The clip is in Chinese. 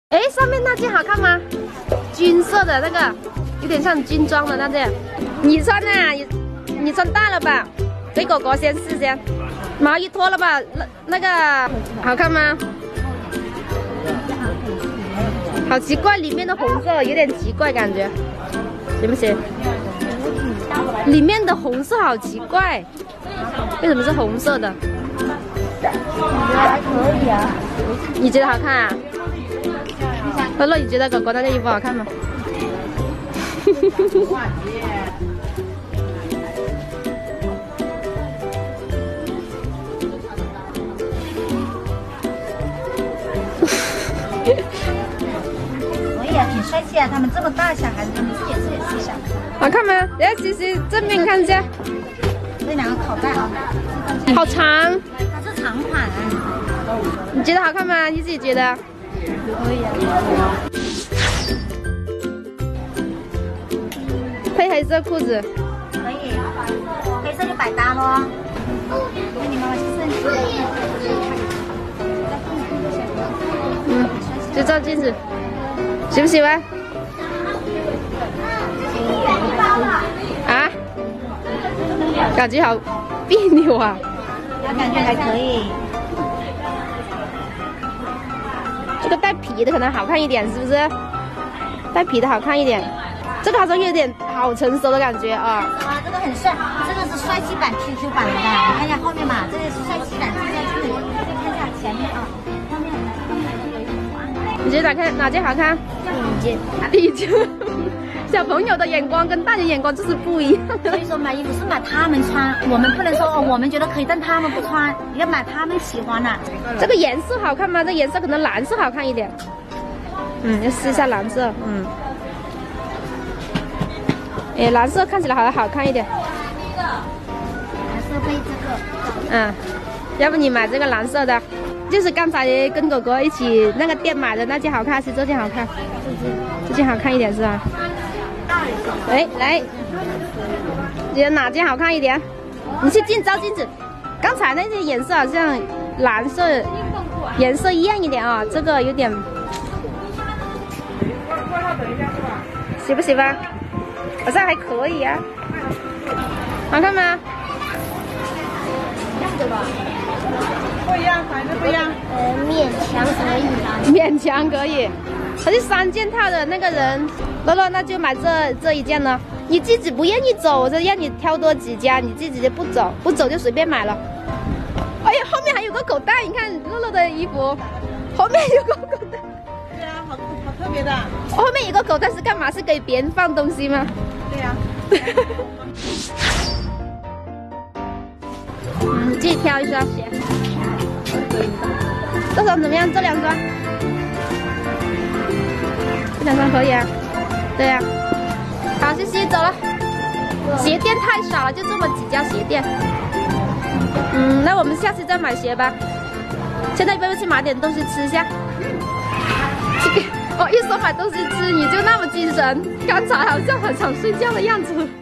哎，上面那件好看吗？军色的那个，有点像军装的那件。你穿啊？你穿大了吧？给狗狗先试先。毛衣脱了吧？那个好看吗？好奇怪，里面的红色有点奇怪感觉，行不行？里面的红色好奇怪，为什么是红色的？我觉得还可以啊。你觉得好看啊？乐乐，你觉得狗狗那件衣服好看吗？ 可以啊，挺帅气啊！他们这么大小孩子，他们这也是小的。 好看吗？等下西西正面看一下。 这两个口袋啊， 好长。 它是长款啊。 你觉得好看吗？你自己觉得？ 可以啊。 配黑色裤子。 可以，黑色就百搭咯。给你妈妈去试。 就照镜子，喜不喜欢？啊？感觉好别扭啊！ 我感觉还可以。 这个带皮的可能好看一点，是不是？带皮的好看一点。这个好像有点好成熟的感觉啊！ 啊，这个很帅，这个是帅气版 QQ 版的，你看一下后面嘛，这个是帅气版，这里看一下前面啊，后面有一个图案。 你觉得哪件好看？第一件。小朋友的眼光跟大人眼光就是不一样。 所以说买衣服是买他们穿，我们不能说哦，我们觉得可以，但他们不穿，你要买他们喜欢的。 这个颜色好看吗？这颜色可能蓝色好看一点。要试一下蓝色。哎，蓝色看起来好像好看一点。 蓝色配这个。 要不你买这个蓝色的，就是刚才跟狗狗一起那个店买的那件好看，还是这件好看？这件好看一点是吧？哎，来，觉得哪件好看一点？你去照镜子。刚才那件颜色好像蓝色颜色艳一点啊，这个有点。喜不喜欢？好像还可以啊。好看吗？ 一样的吧？ 不一样，反正不一样。 勉强可以啦。 勉强可以。它是3件套的那个人，乐乐那就买这一件呢。你自己不愿意走，我就让你挑多几家，你自己就不走，不走就随便买了。哎呀，后面还有个口袋，你看乐乐的衣服，后面有个口袋。 对啊，好特别的。 后面有个口袋是干嘛？是给别人放东西吗？ 对呀。 你自己挑一双鞋。这双怎么样？这2双？这2双可以啊。对呀。好，西西走了。鞋店太少了，就这么几家鞋店。那我们下次再买鞋吧。现在要不要去买点东西吃一下？一说买东西吃，你就那么精神，刚才好像很想睡觉的样子。